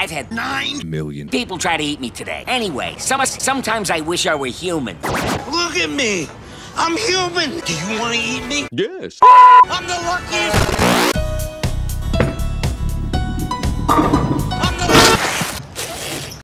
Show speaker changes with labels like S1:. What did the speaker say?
S1: I've had
S2: 9 million
S1: people try to eat me today. Anyway, sometimes I wish I were human.
S2: Look at me. I'm human. Do you want to eat me?
S3: Yes.
S2: I'm the luckiest.